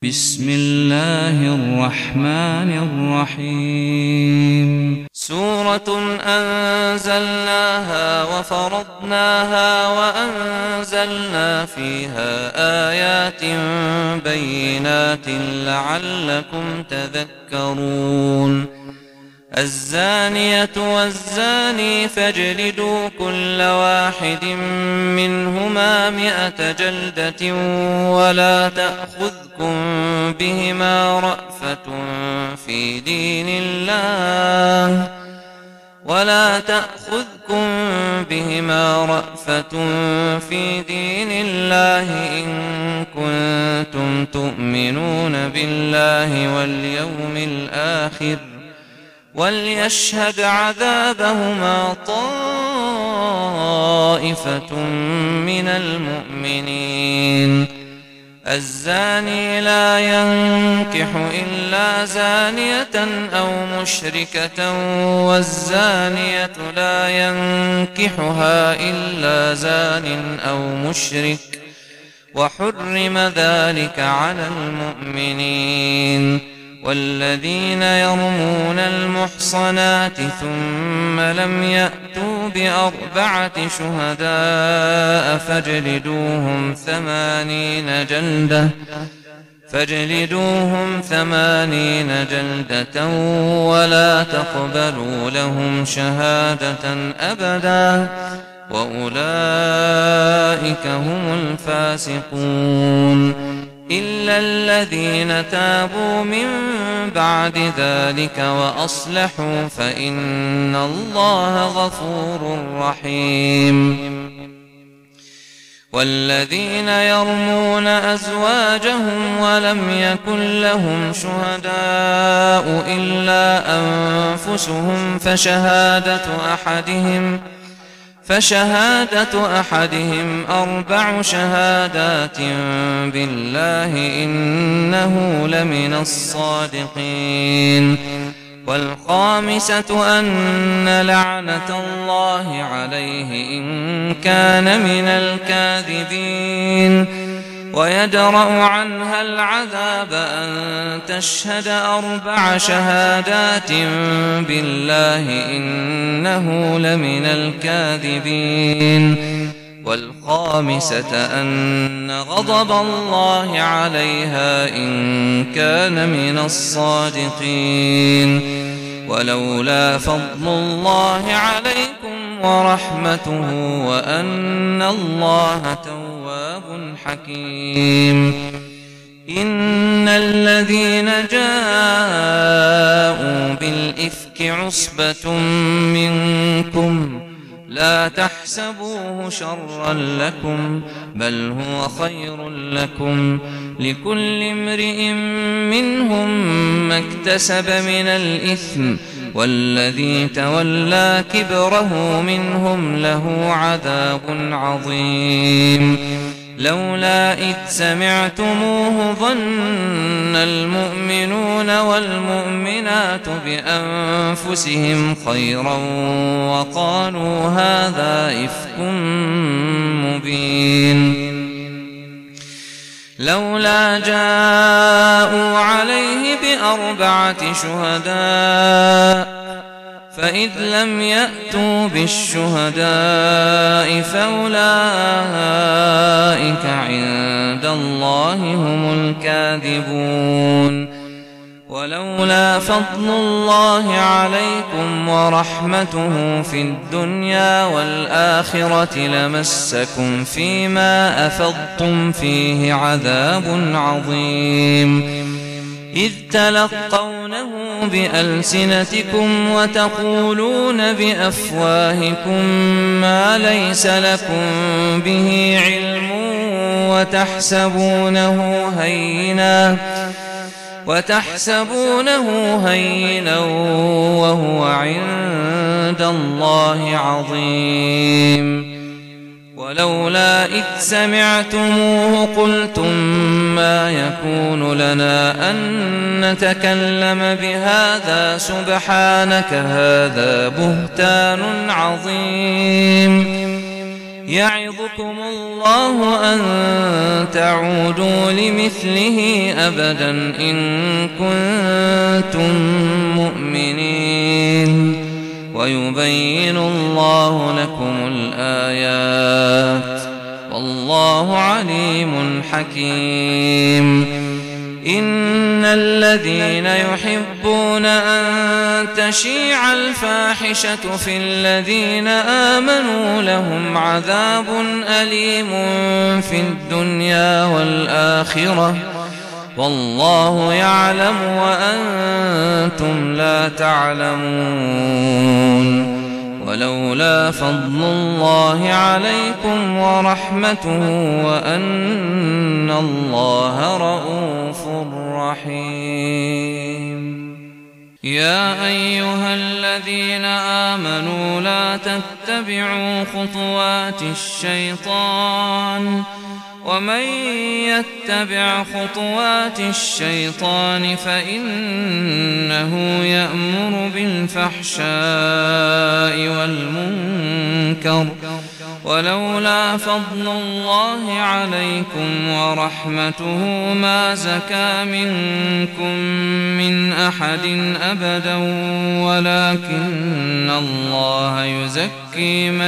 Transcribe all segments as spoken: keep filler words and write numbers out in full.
بسم الله الرحمن الرحيم. سورة أنزلناها وفرضناها وأنزلنا فيها آيات بينات لعلكم تذكرون. الزانية والزاني فاجلدوا كل واحد منهما مئة جلدة ولا تأخذكم بهما رأفة في دين الله ولا تأخذكم بهما رأفة في دين الله إن كنتم تؤمنون بالله واليوم الآخر وليشهد عذابهما طائفة من المؤمنين. الزاني لا ينكح إلا زانية أو مشركة والزانية لا ينكحها إلا زان أو مشرك وحرم ذلك على المؤمنين. والذين يرمون المحصنات ثم لم يأتوا بأربعة شهداء فاجلدوهم ثمانين جلدة فاجلدوهم ثمانين جلدة ولا تقبلوا لهم شهادة أبدا وأولئك هم الفاسقون إلا الذين تابوا من بعد ذلك وأصلحوا فإن الله غفور رحيم. والذين يرمون أزواجهم ولم يكن لهم شهداء إلا أنفسهم فشهادة أحدهم فشهادة أحدهم أربع شهادات بالله إنه لمن الصادقين. والخامسة أن لعنة الله عليه إن كان من الكاذبين. ويدرأ عنها العذاب أن تشهد أربع شهادات بالله إنه لمن الكاذبين. والخامسة أن غضب الله عليها إن كان من الصادقين. ولولا فضل الله عليكم ورحمته وأن الله تواب حكيم. إن الذين جاءوا بالإفك عصبة منكم لا تحسبوه شرا لكم بل هو خير لكم لكل امرئ منهم ما اكتسب من الإثم والذي تولى كبره منهم له عذاب عظيم. لولا إذ سمعتموه ظن المؤمنون والمؤمنات بأنفسهم خيرا وقالوا هذا إفك مبين. لولا جاءوا عليه بأربعة شهداء فإذ لم يأتوا بالشهداء فأولئك عند الله هم الكاذبون. ولولا فضل الله عليكم ورحمته في الدنيا والآخرة لمسكم فيما أفضتم فيه عذاب عظيم. إذ تلقونه بألسنتكم وتقولون بأفواهكم ما ليس لكم به علم وتحسبونه هينا وتحسبونه هينا وهو عند الله عظيم. ولولا إذ سمعتموه قلتم ما يكون لنا أن نتكلم بهذا سبحانك هذا بهتان عظيم. يعظكم الله أن تعودوا لمثله أبدا إن كنتم مؤمنين ويبين الله لكم الآيات والله عليم حكيم. إن الذين يحبون أن تشيع الفاحشة في الذين آمنوا لهم عذاب أليم في الدنيا والآخرة والله يعلم وأنتم لا تعلمون. ولولا فضل الله عليكم ورحمته وأن الله رءوف رحيم. يا أيها الذين آمنوا لا تتبعوا خطوات الشيطان ومن يتبع خطوات الشيطان فإنه يأمر بالفحشاء والمنكر ولولا فضل الله عليكم ورحمته ما زكى منكم من أحد أبدا ولكن الله يزكي من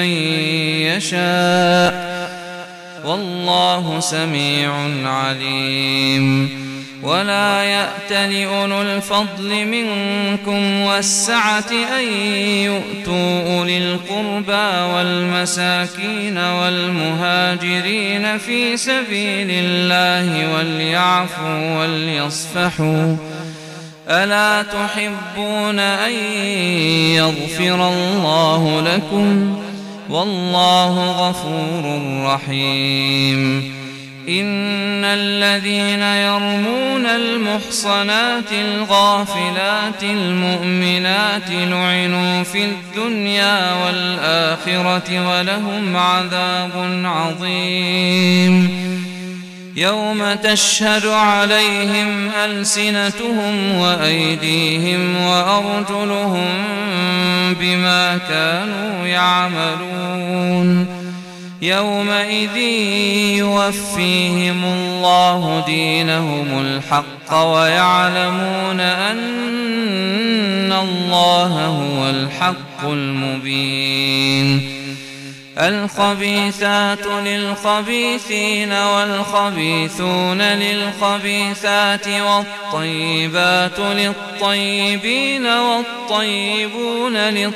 يشاء والله سميع عليم. ولا يأتل أولو الفضل منكم والسعة أن يؤتوا أولي القربى والمساكين والمهاجرين في سبيل الله وليعفوا وليصفحوا ألا تحبون أن يغفر الله لكم والله غفور رحيم. إن الذين يرمون المحصنات الغافلات المؤمنات لعنوا في الدنيا والآخرة ولهم عذاب عظيم. يوم تشهد عليهم ألسنتهم وأيديهم وأرجلهم بما كانوا يعملون يومئذ يوفيهم الله دينهم الحق ويعلمون أن الله هو الحق المبين. الخبيثات للخبيثين والخبيثون للخبيثات والطيبات للطيبين والطيبون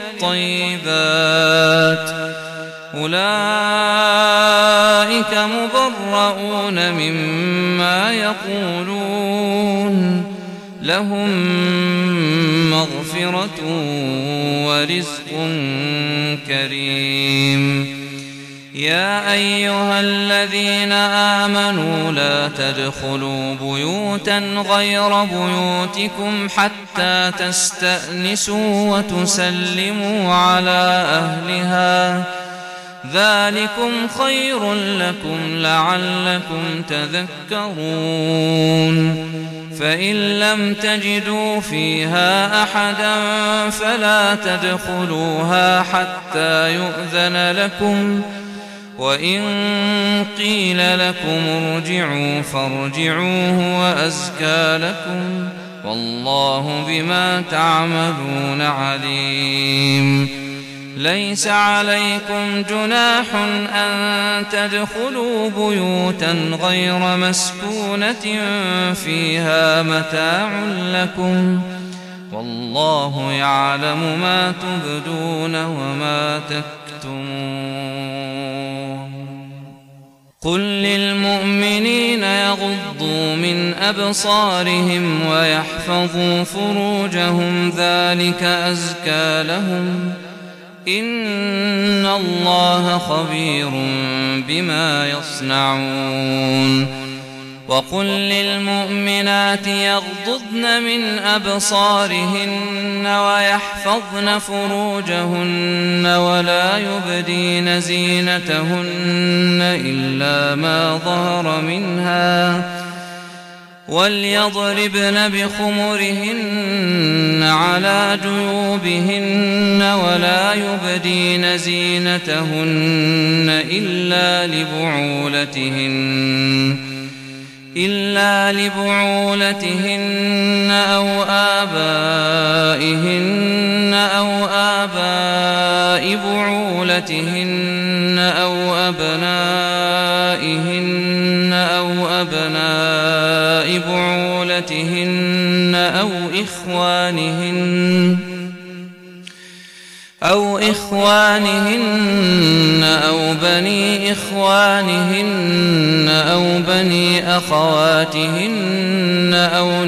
للطيبات أولئك مبرؤون مما يقولون لهم مغفرة ورزق كريم. يا أيها الذين آمنوا لا تدخلوا بيوتا غير بيوتكم حتى تستأنسوا وتسلموا على أهلها ذلكم خير لكم لعلكم تذكرون. فإن لم تجدوا فيها أحدا فلا تدخلوها حتى يؤذن لكم وإن قيل لكم ارجعوا فارجعوا هو أزكى لكم والله بما تعملون عليم. ليس عليكم جناح أن تدخلوا بيوتا غير مسكونة فيها متاع لكم والله يعلم ما تبدون وما تكتمون. قل للمؤمنين يغضوا من أبصارهم ويحفظوا فروجهم ذلك أزكى لهم إن الله خبير بما يصنعون. وقل للمؤمنات يغضضن من أبصارهن ويحفظن فروجهن ولا يبدين زينتهن إلا ما ظهر منها وليضربن بخمرهن على جيوبهن ولا يبدين زينتهن إلا لبعولتهن إلا لبعولتهن أو آبائهن أو آباء بعولتهن أو أبنائهن أو أبناء بعولتهن أو إخوانهن أو إخوانهن أو بني إخوانهن أو بني أخواتهن أو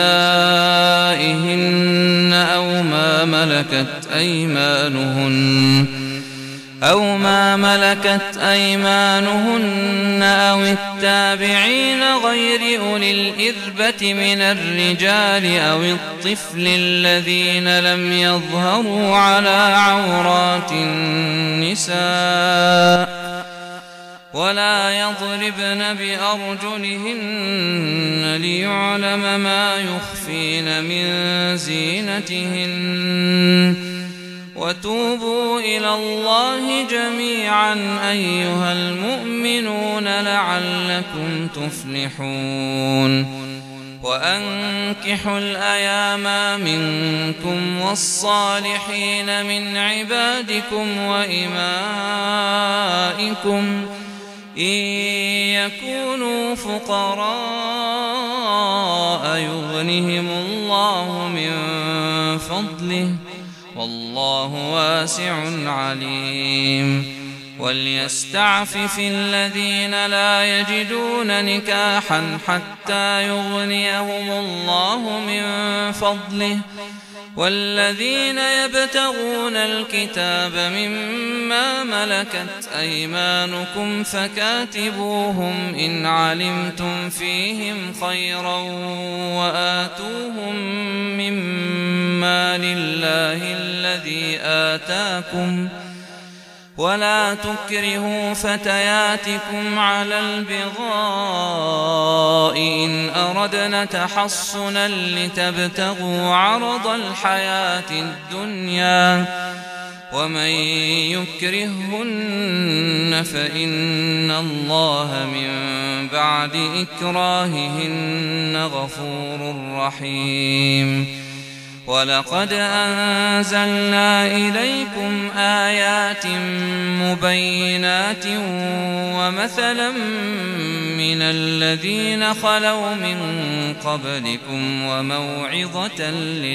نسائهن أو ما ملكت أيمانهن أو ما ملكت أيمانهن أو التابعين غير أولي الإربة من الرجال أو الطفل الذين لم يظهروا على عورات النساء ولا يضربن بأرجلهن ليعلم ما يخفين من زينتهن وتوبوا إلى الله جميعا أيها المؤمنون لعلكم تفلحون وأنكحوا الأيام منكم والصالحين من عبادكم وإمائكم إن يكونوا فقراء يغنهم الله من فضله والله واسع عليم وليستعفف الذين لا يجدون نكاحا حتى يغنيهم الله من فضله والذين يبتغون الكتاب مما ملكت أيمانكم فكاتبوهم إن علمتم فيهم خيرا وآتوهم مما لله الذي آتاكم ولا تكرهوا فتياتكم على البغاء إن أردنا تحصنا لتبتغوا عرض الحياة الدنيا ومن يكرههن فإن الله من بعد إكراههن غفور رحيم ولقد أنزلنا إليكم آيات مبينات ومثلا من الذين خلوا من قبلكم وموعظة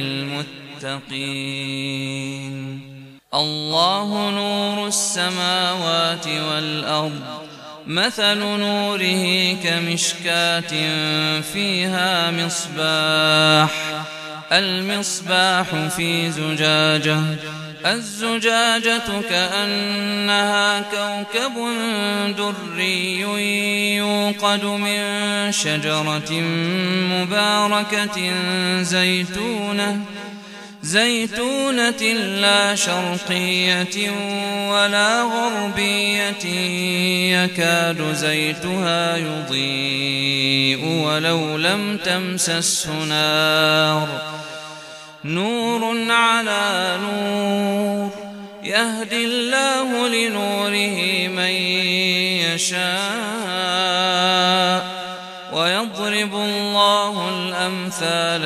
للمتقين الله نور السماوات والأرض مثل نوره كمشكاة فيها مصباح المصباح في زجاجة الزجاجة كأنها كوكب دري يوقد من شجرة مباركة زيتونة زيتونة لا شرقية ولا غربية يكاد زيتها يضيء ولو لم تمسسه نار نور على نور يهدي الله لنوره من يشاء ويضرب الله الأمثال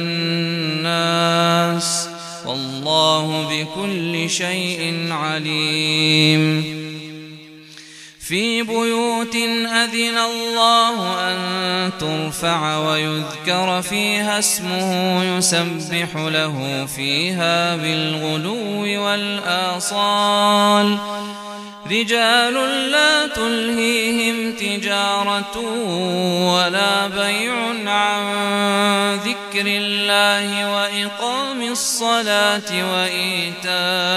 للناس والله بكل شيء عليم في بيوت أذن الله أن ترفع ويذكر فيها اسمه يسبح له فيها بالغدو والآصال رجال لا تلهيهم تجارة ولا بيع عن ذكر الله وإقام الصلاة وإيتاء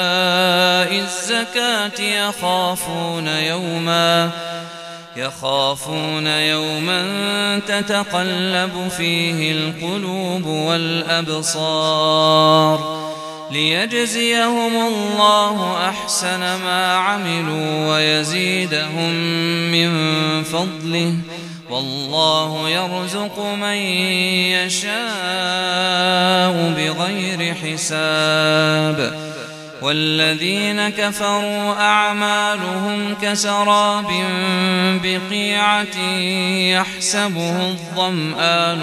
الزكاة يخافون يوما يخافون يوما تتقلب فيه القلوب والأبصار ليجزيهم الله أحسن ما عملوا ويزيدهم من فضله والله يرزق من يشاء بغير حساب والذين كفروا أعمالهم كسراب بقيعة يحسبه الظمآن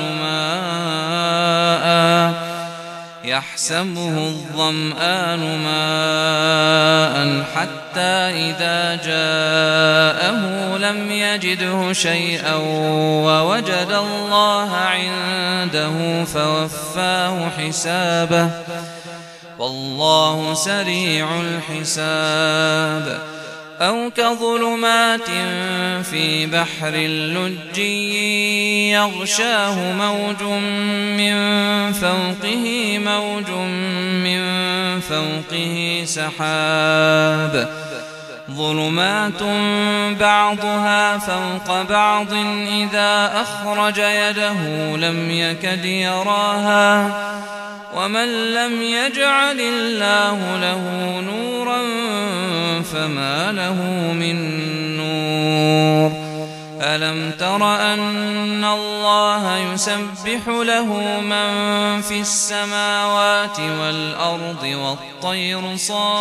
ماءً يحسبه الظمآن ماء حتى إذا جاءه لم يجده شيئا ووجد الله عنده فوفاه حسابه والله سريع الحساب أو كظلمات في بحر لجي يغشاه موج من فوقه موج من فوقه سحاب ظلمات بعضها فوق بعض إذا أخرج يده لم يكد يراها ومن لم يجعل الله له نورا فما له من نور ألم تر أن الله يسبح له من في السماوات والأرض والطير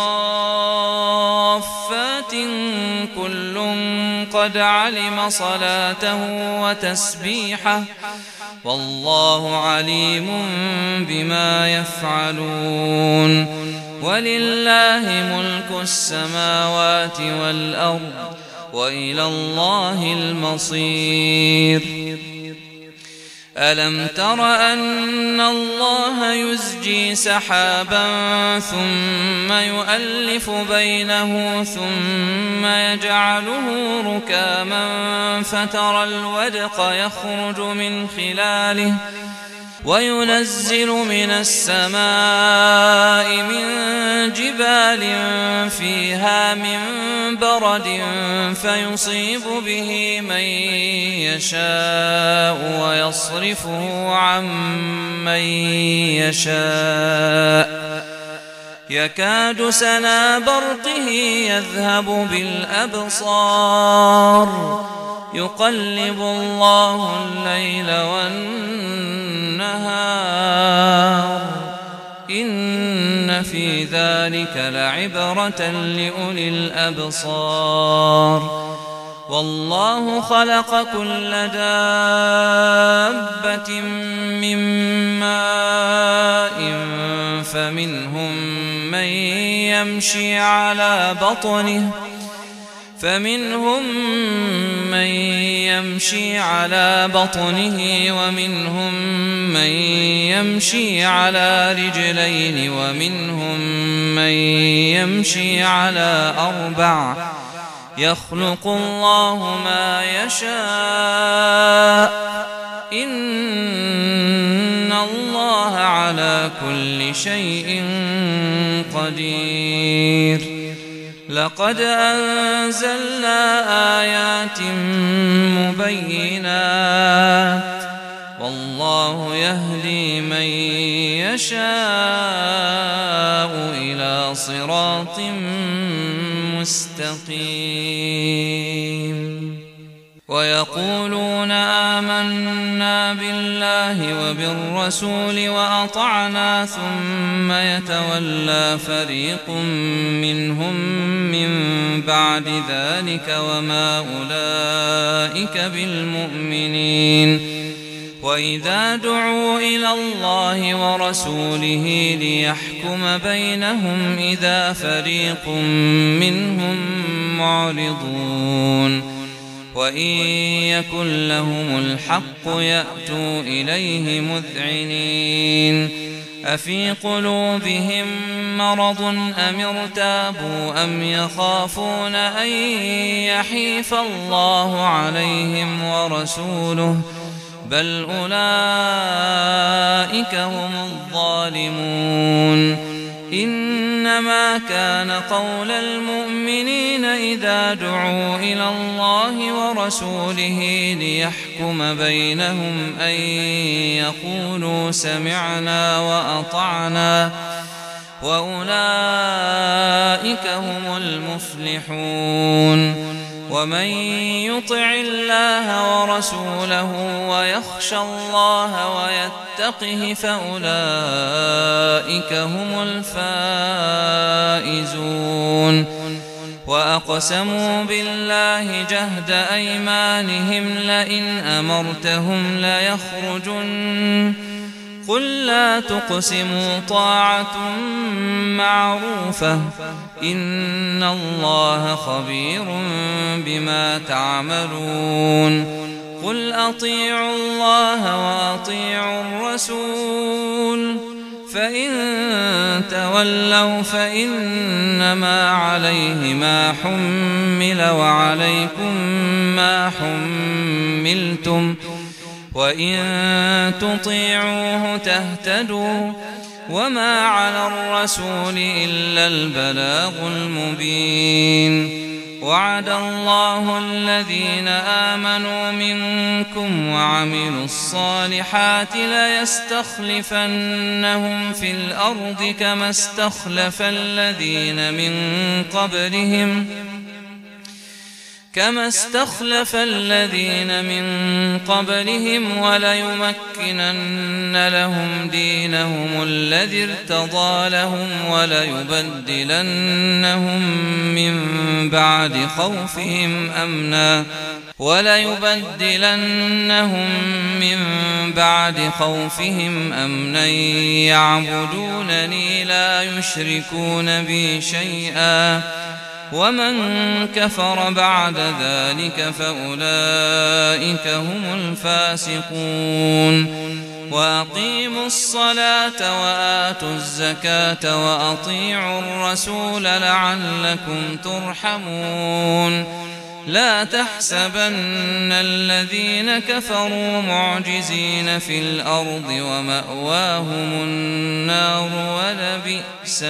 صافات كل قد علم صلاته وتسبيحه والله عليم بما يفعلون ولله ملك السماوات والأرض وإلى الله المصير ألم تر أن الله يزجي سحابا ثم يؤلف بينه ثم يجعله ركاما فترى الودق يخرج من خلاله وينزل من السماء من جبال فيها من برد فيصيب به من يشاء ويصرفه عن من يشاء يكاد سنا برقه يذهب بالأبصار يقلب الله الليل والنهار إن في ذلك لعبرة لأولي الأبصار والله خلق كل دابة من ماء فمنهم من يمشي على بطنه فمنهم من يمشي على بطنه ومنهم من يمشي على رجلين ومنهم من يمشي على أربع يخلق الله ما يشاء إن الله على كل شيء قدير لقد أنزلنا آيات مبينات والله يهدي من يشاء إلى صراط مستقيم ويقولون آمنا بالله وبالرسول وأطعنا ثم يتولى فريق منهم من بعد ذلك وما أولئك بالمؤمنين وإذا دعوا إلى الله ورسوله ليحكم بينهم إذا فريق منهم معرضون وإن يكن لهم الحق يأتوا إليه مذعنين أفي قلوبهم مرض أم ارتابوا أم يخافون أن يحيف الله عليهم ورسوله بل أولئك هم الظالمون إنما كان قول المؤمنين إذا دعوا إلى الله ورسوله ليحكم بينهم أن يقولوا سمعنا وأطعنا وأولئك هم المفلحون ومن يطع الله ورسوله ويخشى الله ويتقه فأولئك هم الفائزون وأقسموا بالله جهد أيمانهم لئن أمرتهم ليخرجن قل لا تقسموا طاعة معروفة إن الله خبير بما تعملون قل أطيعوا الله وأطيعوا الرسول فإن تولوا فإنما عليه ما حمل وعليكم ما حملتم وإن تطيعوه تهتدوا وما على الرسول إلا البلاغ المبين وعد الله الذين آمنوا منكم وعملوا الصالحات ليستخلفنهم في الأرض كما استخلف الذين من قبلهم كما استخلف الذين من قبلهم وليمكنن لهم دينهم الذي ارتضى لهم وليبدلنهم من بعد خوفهم أمنا وليبدلنهم من بعد خوفهم أمنا يعبدونني لا يشركون بي شيئا ومن كفر بعد ذلك فأولئك هم الفاسقون وأقيموا الصلاة وآتوا الزكاة وأطيعوا الرسول لعلكم ترحمون لا تحسبن الذين كفروا معجزين في الأرض ومأواهم النار ولبئس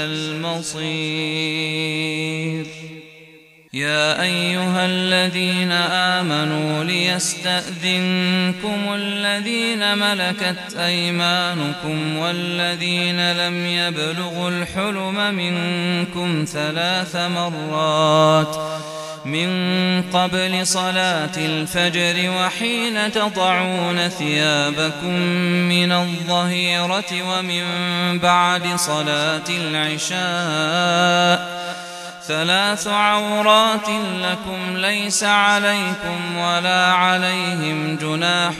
المصير يا أيها الذين آمنوا ليستأذنكم الذين ملكت أيمانكم والذين لم يبلغوا الحلم منكم ثلاث مرات من قبل صلاة الفجر وحين تضعون ثيابكم من الظهيرة ومن بعد صلاة العشاء ثلاث عورات لكم ليس عليكم ولا عليهم جناح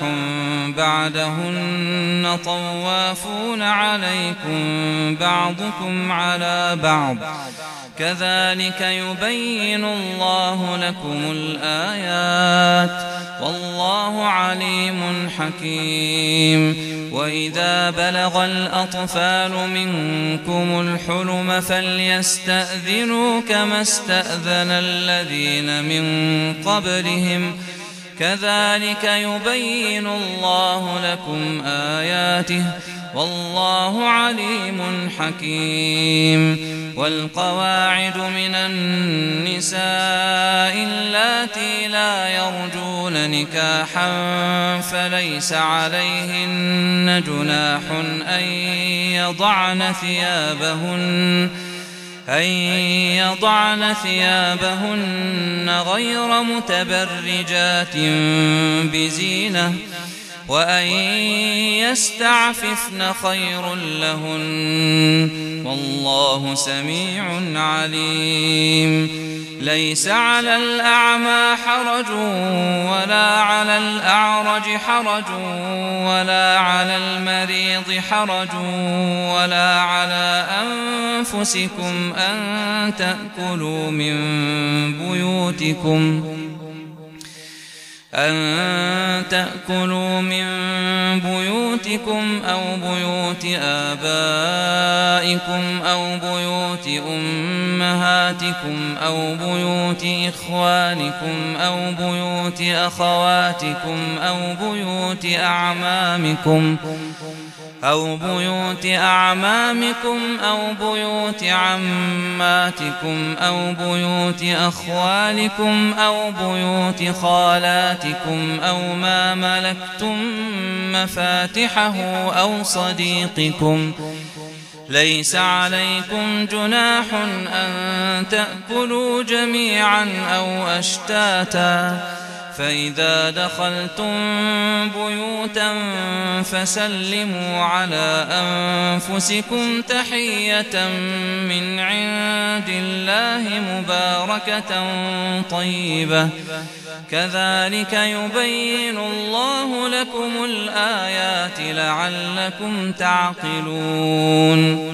بعدهن طوافون عليكم بعضكم على بعض كذلك يبين الله لكم الآيات والله عليم حكيم وإذا بلغ الأطفال منكم الحلم فليستأذنوا كما استأذن الذين من قبلهم كذلك يبين الله لكم آياته والله عليم حكيم والقواعد من النساء اللاتي لا يرجون نكاحا فليس عليهن جناح أن يضعن ثيابهن أن يضعن ثيابهن غير متبرجات بزينة وأن يستعففن خير لهن والله سميع عليم ليس على الأعمى حرج ولا على الأعرج حرج ولا على المريض حرج ولا على أنفسكم أن تأكلوا من بيوتكم أن تأكلوا من بيوتكم أو بيوت آبائكم أو بيوت أمهاتكم أو بيوت إخوانكم أو بيوت أخواتكم أو بيوت أعمامكم أو بيوت أعمامكم أو بيوت عماتكم أو بيوت أخوالكم أو بيوت خالاتكم أو ما ملكتم مفاتحه أو صديقكم ليس عليكم جناح أن تأكلوا جميعا أو أشتاتا فإذا دخلتم بيوتا فسلموا على أنفسكم تحية من عند الله مباركة طيبة كذلك يبين الله لكم الآيات لعلكم تعقلون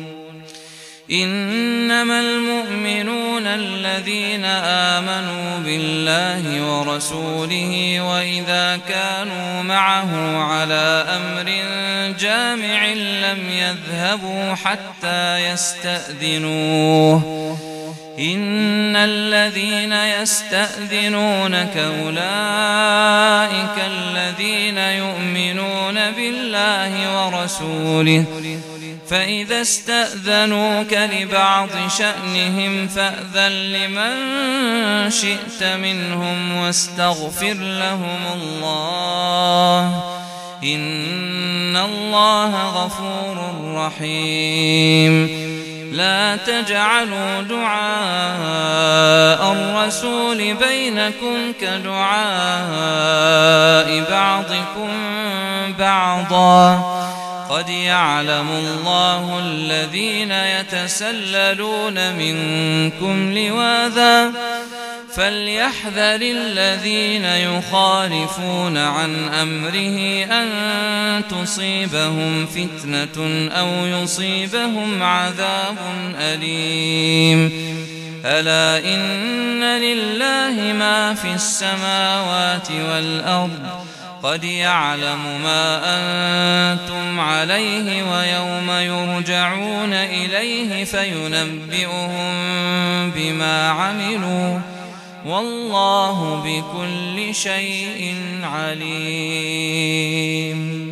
إنما المؤمنون الذين آمنوا بالله ورسوله وإذا كانوا معه على أمر جامع لم يذهبوا حتى يستأذنوه إن الذين يستأذنونك أولئك الذين يؤمنون بالله ورسوله فإذا استأذنوك لبعض شأنهم فأذن لمن شئت منهم واستغفر لهم الله إن الله غفور رحيم لا تجعلوا دعاء الرسول بينكم كدعاء بعضكم بعضا قد يعلم الله الذين يتسللون منكم لواذا فليحذر الذين يخالفون عن أمره أن تصيبهم فتنة أو يصيبهم عذاب أليم ألا إن لله ما في السماوات والأرض قد يعلم ما أنتم عليه ويوم يرجعون إليه فينبئهم بما عملوا والله بكل شيء عليم.